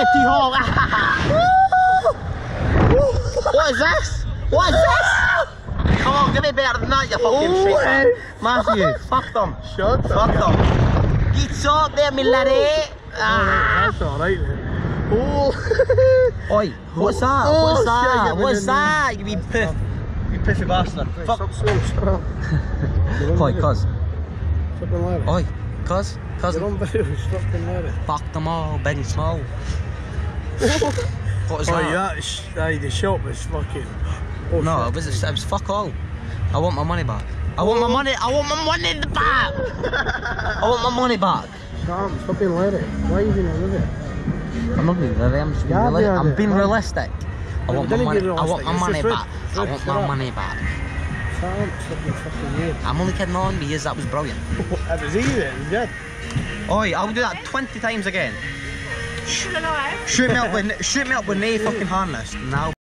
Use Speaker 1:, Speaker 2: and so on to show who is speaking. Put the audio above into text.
Speaker 1: shitty hole. What is this? What is this? Come on, give me better than that, you fucking shit. Matthew, fuck them.
Speaker 2: Shut
Speaker 1: fuck them. Get up there, me laddie.
Speaker 2: That's alright then. Oh.
Speaker 1: Oi, what's that?
Speaker 2: Oh,
Speaker 1: what's that?
Speaker 2: shit,
Speaker 1: What's that? You wee piff. You piffy bastard.
Speaker 2: Right,
Speaker 1: Fuck.
Speaker 2: stop swinging, shut up.
Speaker 1: Oi, cuz.
Speaker 2: Fucking Larry.
Speaker 1: Oi, cuz.
Speaker 2: You're on video, fucking Larry.
Speaker 1: Fuck them all, big and small. What was that?
Speaker 2: Aye, the shop was fucking... Oh,
Speaker 1: no, it was fuck all. I want my money back. I want my money back! I want my money back.
Speaker 2: Sam, stop being Larry. Why are you being a Larry?
Speaker 1: I'm not being Larry, I'm just being realistic. I'm being realistic. I want my money back. I want my money back. I want my money back.
Speaker 2: Sam, stop being fucking weird.
Speaker 1: I'm only kidding on because that was brilliant.
Speaker 2: That was easy then, it was good.
Speaker 1: Oi, I'll do that 20 times again. Shoot me up with no fucking harness. Now.